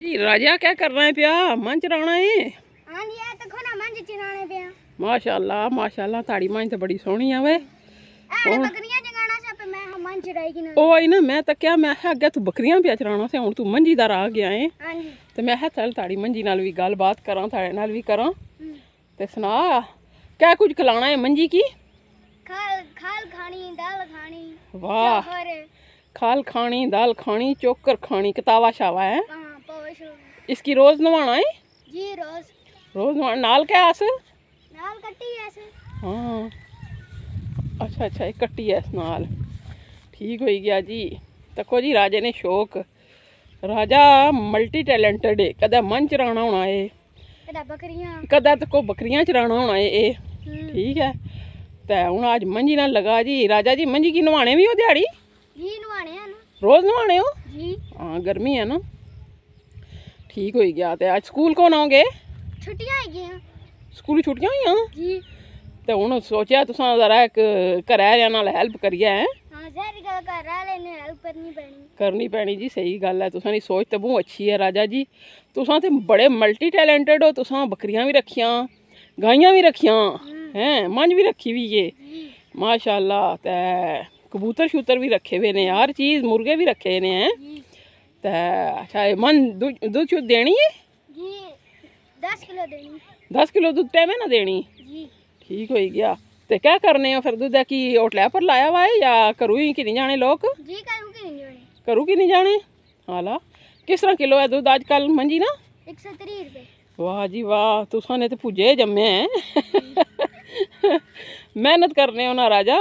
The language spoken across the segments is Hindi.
जी राजा क्या कर रहे हैं पिया? मन चराना है। हां जी आ देखो ना मन चराने पिया। माशाल्लाह माशाल्लाह ताड़ी मन तो बड़ी सोहनी है वे। अरे बकरियां जगाना से पे मैं मन चराएगी ना। ओ आई ना मैं तो क्या मैं अगे तू बकरियां पिया चराना से हुन तू मंजीदार आ गया है। हां जी तो मैं चल ताड़ी मंजी नाल भी गलबात करा ताड़े नाल भी करा ते सुना क्या कुछ खिलाना है मंजी की? खाल खाल खानी दाल खानी। वाह खाल खानी दाल खानी चोकर खानी किताबा शावा है। इसकी रोज नवाना है जी रोज रोज नवाना नाल क्या आस नाल कट्टी ऐसे। हाँ अच्छा अच्छा एक कट्टी है इस नाल ठीक हो गया जी। तको जी राजे ने शौक राजा मल्टी टैलेंटेड है कदा मन चराना होना है कदा तको बकरियां चराना होना है ठीक है। तो हूँ अज मंजी ना लगा जी राजा जी मंजी की नवाने भी हो दिहाड़ी जी नवाने है ना रोज नवाने हो जी हाँ गर्मी है ना ठीक हो गया। तो आज स्कूल कौन आओगे? छुट्टियां आई गई स्कूल छुट्टियां हुई जी। तो हूँ सोचा तुसा जरा एक घरै नाल हेल्प करिए हैं। हां सारी घर वाले ने हेल्प करनी पैनी जी सही गल है। तुसां दी सोच तो बहुत अच्छी है राजा जी। तुसां ते बड़े मल्टी टैलेंटेड हो। तुसां बकरियां भी रखियां गाइयां भी रखियां हैं मंझ भी रखी हुई है माशाल्लाह। ते कबूतर शूतर भी रखे हुए ने हर चीज़ मुर्गे भी रखे ने हैं। तो अच्छा मन दूध शुद्ध देनी है जी 10 किलो देनी 10 किलो दूध टाइम है ना देनी जी ठीक हो गया। तो क्या करने हो फिर दूध की होटल पर लाया हुआ है या घरों ही कि नहीं जाने लोग जी घरों की नहीं जाने हाला किस तरह किलो है दूध आजकल मंजी ना 130 रुपए। वाह जी वाह तुसा ने तो पुजे जमे हैं मेहनत करने हो ना राजा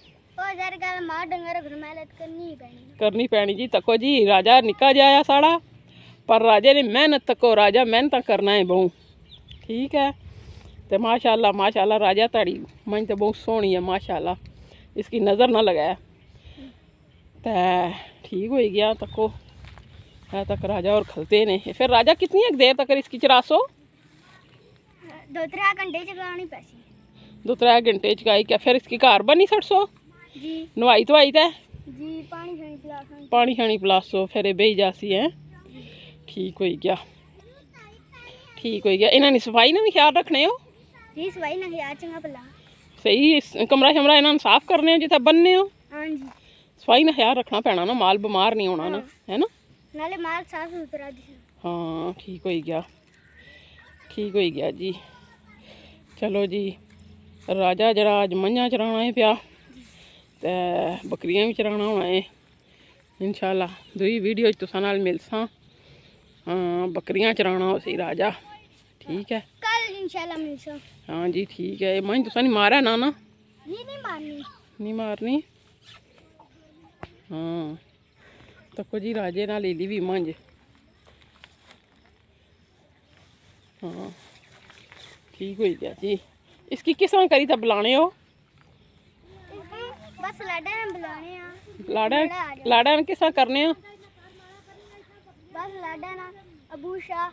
करनी पैनी जी। तको जी राजा निका जाया साड़ा पर राजा ने मेहनत तको राजा मेहनत करना है बहु ठीक है। तो माशाल्लाह माशाल्लाह राजा ताड़ी मन तो बहुत सोहनी है माशाल्लाह इसकी नज़र ना लगाया तो ठीक हो गया। तको है तक राजा और खलते ने फिर राजा कितनी देर तक इसकी चरासो 2-3 घंटे चगानी पैसी 2-3 घंटे चगाई क्या फिर इसकी घर बनी सड़सो जी नवाई धवाई ते जी पानी शानी पिलासो फिर बेही जासी है ठीक हो गया ठीक हो गया। इन्होंने सफाई ना भी ख्याल रखने हो जी सफाई ना ख्याल चंगा भला सही कमरा शमरा इन्होंने साफ करने हो जिथे बनने हो हां जी सफाई ना ख्याल रखना पैना ना माल बीमार नहीं होना ना है ना नाले माल साफ सुथरा दी हाँ ठीक हो गया जी। चलो जी राजा जरा अज मंझां चराना है पिया ते बकरियां भी चराना होना है इंशाल्लाह दूई वीडियो तुसां नाल मिलसां। हाँ बकरियां चराना हो सी राजा ठीक है कल इंशाल्लाह मिलसां। हाँ जी ठीक है मंझ तुसां नहीं मारा ना ना नहीं मारनी हाँ तको जी राजे ना ले ली भी मंझ हाँ ठीक हो गया जी। इसकी किस तरह करी था बुलाने हो बस लाड़ा बुलाने लाड़ा किस तरह करने हो बस लाड़ा ना अबू शाह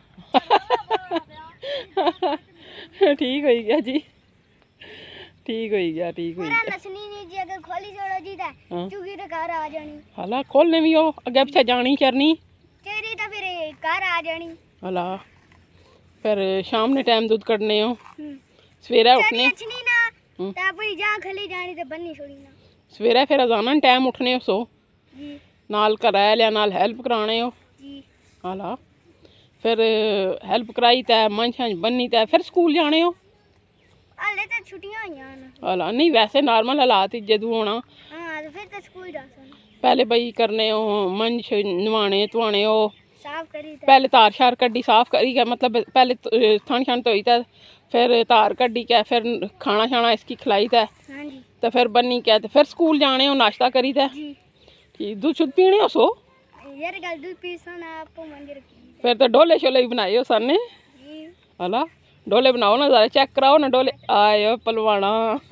ठीक हो गया जी ठीक हो गया नसनी नहीं जी अगर खोली छोड़ो जी चुगी तो घर आ जानी हाला खोलने भी हो अगे पिछे जानी करनी तेरी तो फिर घर आ जानी हाला फिर शाम ने टाइम दूध कटने हो सवेरे उठने अपनी जहाँ खली जानी ते बन्नी छोड़ी ना सवेरे फिर अजाना टाइम उठने हो सो जी नाल कराया लिया नाल हेल्प कराने हो जी हाला फिर हेल्प कराई ते मंझ बन्नी ते फिर स्कूल जाने हो हाले तो छुट्टियां हुईयां ना हाला नहीं वैसे नॉर्मल हालात ही जदू होना हां तो फिर तो स्कूल जा सकते पहले बई करने हो मंझ नवाने धुआने हो साफ करी पहले तार शार कड्डी साफ करी के मतलब पहले थन छन धोई ते फिर तार कड्डी के फिर खाना शाना इसकी खिलाई ते हां जी तो फिर बन्नी के तो फिर स्कूल जाने हो नाश्ता करी ते ठीक दूध शुद्ध पीने हो सो यार गल दूध पीसा ना आपको मंदिर फिर तो डोले शोले भी बनाए हो सर ने हाला डोले बनाओ ना जरा चेक कराओ ना डोले आयो पलवाना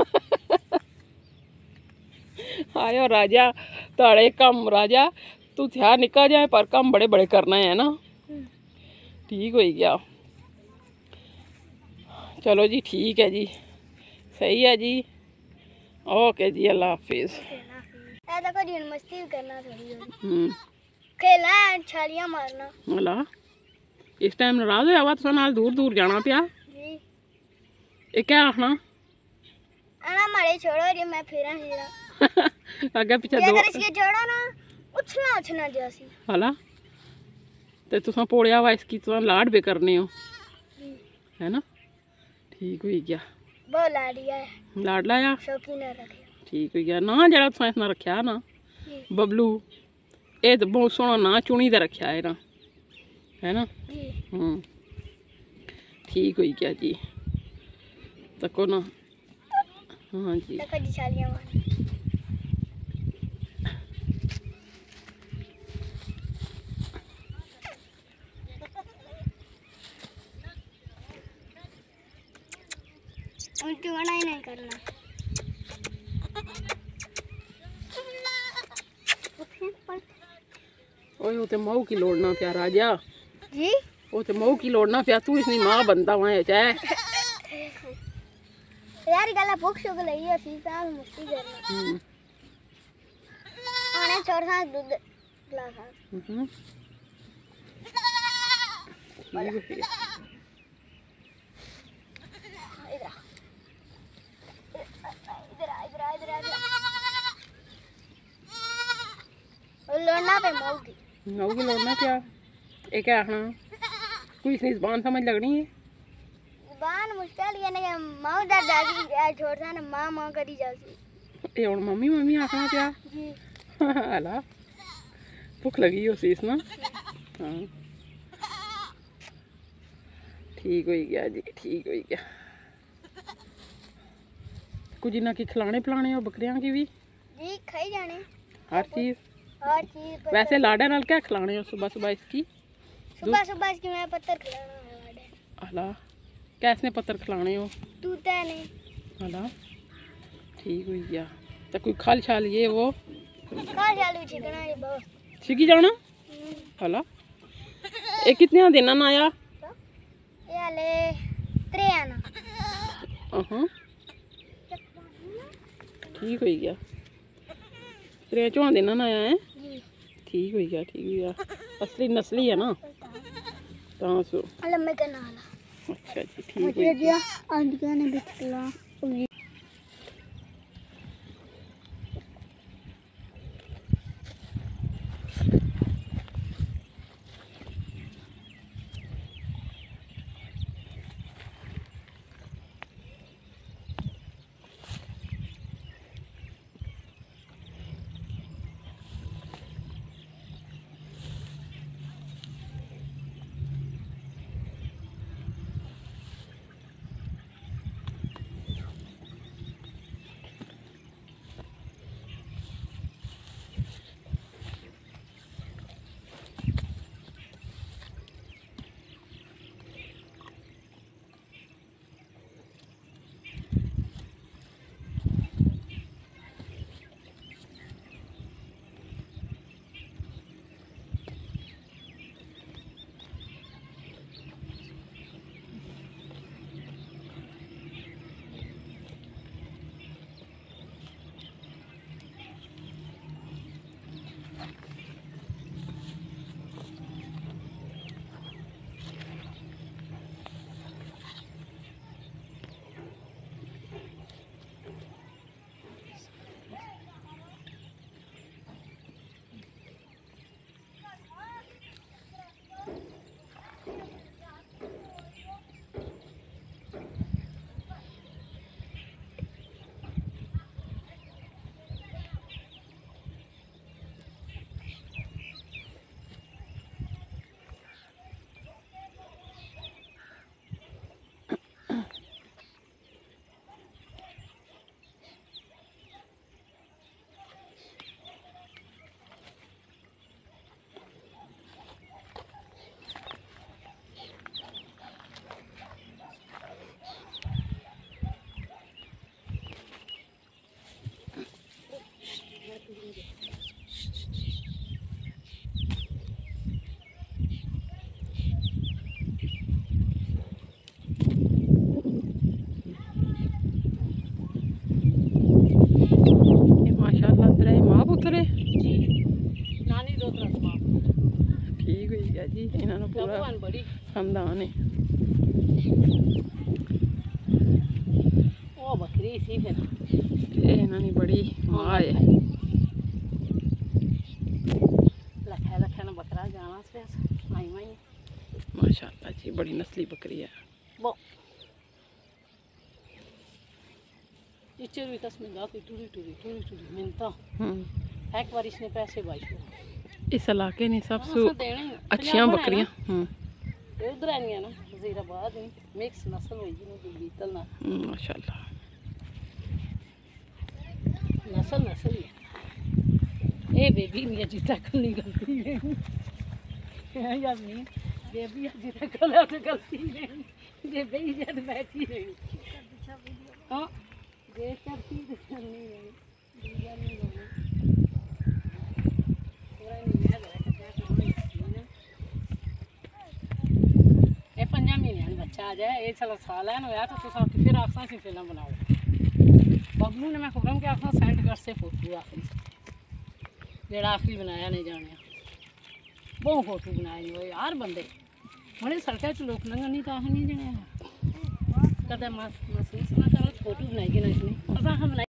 आयो राजा ताड़े कम राजा तू ध्यान निका जाए पर कम बड़े बड़े करना है ना ठीक हो गया। चलो जी ठीक है जी सही है जी ओके जी अल्लाह हाफिज़। देखो जी मस्ती करना थोड़ी खेला छालियां मारना मला इस टाइम नाराज होया वा तुसां नाल दूर दूर जाना पिया जी ये क्या आखना आना मारे छोड़ो जी मैं फिर फिर अगे पिछे जे दो अगर इसके छोड़ो ना उछना उछना जैसी हला ते तुसां पोड़िया वा इसकी तुसां लाड भी करने हो है ना ठीक हुई गया बहुत लाड़िया है लाड लाया शौकीन रखे ठीक हुई गया ना जरा तुसां इसना रखा ना बबलू ये तो बहुत सोहना ना चुनी दे रखा है ना है ना जी ठीक हुई गया जी तको ना हाँ जी देखो जी छालियां मार उल्टी बना ही नहीं करना ओए वो ते मऊ की लोड़ना प्या राजा जी वो ते मऊ की लोड़ना प्या तू इसनी माँ बनता वहाँ चाहे यार गला भूख शुग लगी है सीता मस्ती करना आने छोड़ सा दूध गिलास ठीक है लोना पे मऊगी मऊ की लोड़ना प्या ये क्या आखना कोई इसनी जबान समझ लगनी है बान मुश्किल ये नहीं माँ दादी छोड़ सा ना माँ माँ करी जाती ये और मम्मी मम्मी आखना प्या जी हला भूख लगी हो सीस ना हाँ ठीक हो गया जी ठीक हो गया कुछ इन्ना की खिलाने पिलाने हो बकरियां की भी जी खाई जाने हर चीज वैसे लाडा नाल क्या खिलाने हो सुबह सुबह इसकी सुबह सुबह इसकी मैं पत्थर खिलाना है वाडे हला कैसने पत्थर खिलाने हो तूता नहीं हला ठीक हो गया तो कोई खल छाल ये वो कहाँ चालू छिकना ये बहुत छिकी जाना हला ये कितने दिन ना आया ये ले 3 आना हाँ ठीक हो गया 3 दिन ना आया है जी ठीक हो गया असली नस्ली है ना तो सो लम्बे कनाल अच्छा जी ठीक हो मुझे गया दिया आंटिया ने बिचला पूरा भगवान बड़ी खानदान है। वो बकरी सी फिर ये इन्होंने बड़ी माँ है। लखा लखा ना बकरा जाना से आई माई माशाल्लाह जी बड़ी नस्ली बकरी है। वो टीचर भी कसम जाती टूरी टूरी टूरी टूरी मिलता एक बार इसने पैसे बाई इस इलाके ने सब हाँ, देने ही। अच्छियां बकरियां ये उधर आनी ना वजीराबाद में मिक्स नस्ल हुई जी बीतल ना माशाल्लाह नस्ल नस्ल ही है। ये बेबी नहीं अजी तक नहीं गलती है यार नहीं बेबी अजी तक गलती है बेबी जब बैठी रही हाँ देख कर चीज नहीं है दूजा नहीं होना पूरा नहीं है ये 5 महीने बच्चा आ जाए ये चलो साल है ना यार तो तुम फिर आखसा सी फिल्म बनाओ बबलू ने मैं खुरम के आखना सेंड कर से फोटो आखिरी जेड़ा आखिरी बनाया नहीं जाने बहुत फोटो बनाए नहीं यार बंदे बड़े सड़क च लोग लंघन नहीं तो नहीं जने कदम महसूस ना करो फोटो बनाई कि नहीं असा हम